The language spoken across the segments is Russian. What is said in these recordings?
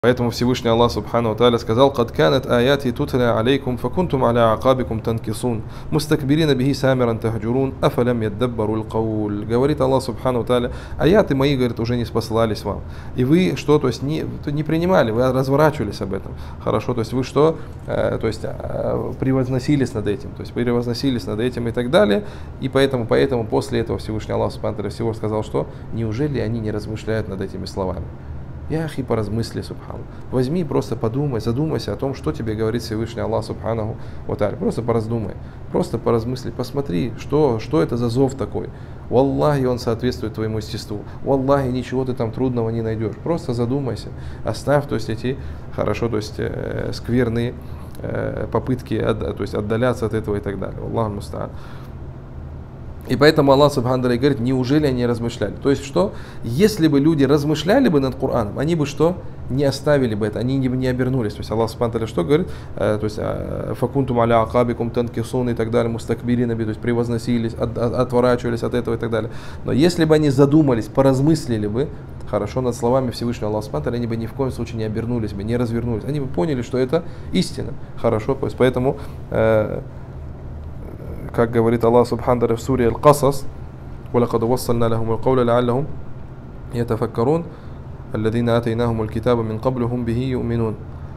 Поэтому Всевышний Аллах Субхану ва Тааля сказал: «Кад канат аяти тутля алейкум, факунтум аля акабикум танкисун, мустакбирина бихи самиран тахджурун, афалям яддаббару л-кауль». Говорит Аллах Субхану ва Тааля: аяты мои, говорит, уже не спосылались вам. И вы что, то есть не принимали, вы разворачивались об этом. Хорошо, то есть вы что, превозносились над этим, то есть превозносились над этим и так далее. И поэтому после этого Всевышний Аллах Субхану ва Тааля всего сказал, что неужели они не размышляют над этими словами? Яхи, поразмысли, субхану. Возьми, просто подумай, задумайся о том, что тебе говорит Всевышний Аллах Субханаху ва Тааля. Просто пораздумай, просто поразмысли, посмотри, что это за зов такой. Валлахи, он соответствует твоему естеству. Валлахи, ничего ты там трудного не найдешь. Просто задумайся, оставь, то есть эти скверные попытки, то есть отдаляться от этого и так далее. Аллаху муста'ан. И поэтому Аллах Субхану ва говорит: неужели они размышляли? То есть что? Если бы люди размышляли бы над Кораном, они бы что? Не оставили бы это, они не обернулись. То есть Аллах Субхану ва что говорит? То есть факунтум аля акабикум танкисун и так далее, мустакбирина би, то есть превозносились, отворачивались от этого и так далее. Но если бы они задумались, поразмыслили бы хорошо над словами Всевышнего Аллаха Субхану ва Тааля, они бы ни в коем случае не обернулись бы, не развернулись. Они бы поняли, что это истина. Хорошо, то есть поэтому как говорит Аллах Субхану в суре Аль-Касас: «Валакад вассальна лахум аль-кауля ла'аллахум ятафаккарун, алладина атайнахум аль-китаба мин каблухум бихи ю'минун.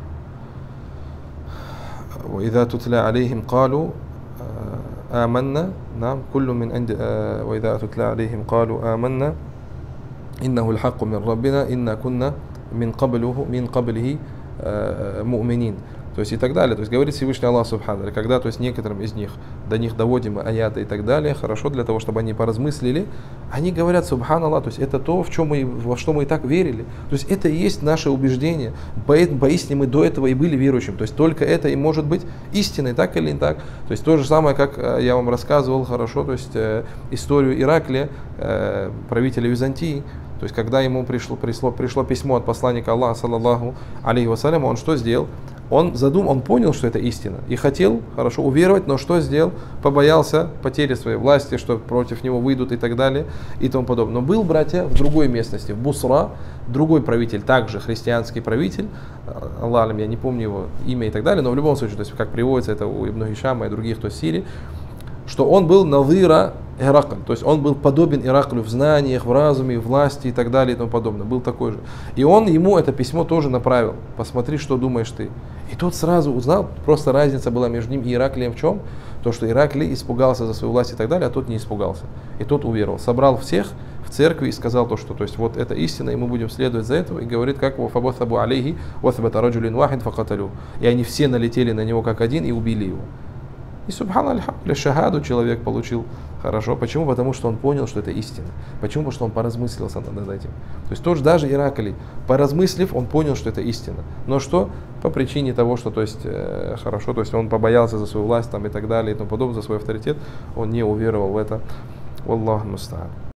Ва иза тутля алейхим калу аманна, куллу мин инди, ва иза тутля алейхим калу аманна, иннаху аль-хакку мин раббина, инна кунна мин каблихи му'минин». То есть и так далее. То есть говорит Всевышний Аллах Субхану ва Тааля, когда то есть некоторым из них до них доводим аяты и так далее, хорошо, для того, чтобы они поразмыслили, они говорят: Субханаллах, то есть это то, во что мы и так верили. То есть это и есть наше убеждение. Поистине мы до этого и были верующим. То есть только это и может быть истиной, так или не так. То есть то же самое, как я вам рассказывал, хорошо, то есть историю Ираклия, правителя Византии. То есть когда ему пришло письмо от посланника Аллаха, саллаллаху алейхи вассалям, он что сделал? Он понял, что это истина, и хотел хорошо уверовать, но что сделал? Побоялся потери своей власти, что против него выйдут и так далее и тому подобное. Но был, братья, в другой местности, в Бусра, другой правитель, также христианский правитель, Аллах, я не помню его имя и так далее, но в любом случае, то есть как приводится это у Ибн Гишама и других, то есть Сирии, что он был назира Иракль, то есть он был подобен Ираклю в знаниях, в разуме, в власти и так далее и тому подобное, был такой же. И он ему это письмо тоже направил: посмотри, что думаешь ты. И тот сразу узнал, просто разница была между ним и Ираклием в чем? То, что Ираклий испугался за свою власть и так далее, а тот не испугался. И тот уверовал, собрал всех в церкви и сказал то, что то есть вот это истина, и мы будем следовать за этим. И говорит, как «Фабатабу алейхи ваthбата раджулин вахид факаталю». И они все налетели на него как один и убили его. И субханаллах, шахаду человек получил. Хорошо. Почему? Потому что он понял, что это истина. Почему? Потому что он поразмыслился над этим. То есть тоже даже Ираклий, поразмыслив, он понял, что это истина. Но что? По причине того, что то есть, хорошо, то есть он побоялся за свою власть там, и так далее и тому подобное, за свой авторитет, он не уверовал в это. Валлаху муста'ан.